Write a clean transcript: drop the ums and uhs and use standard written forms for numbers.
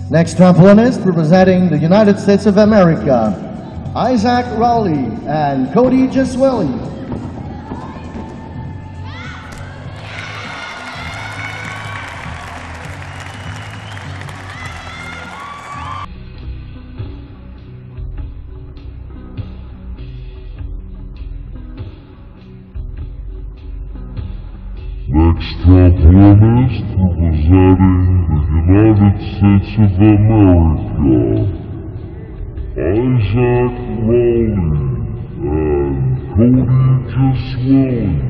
Next trampolinist representing the United States of America, Isaac Rowley and Cody Jeswelly. Next trampolinist representing the United States of America, Isaac Rowley and Cody Jeswelly.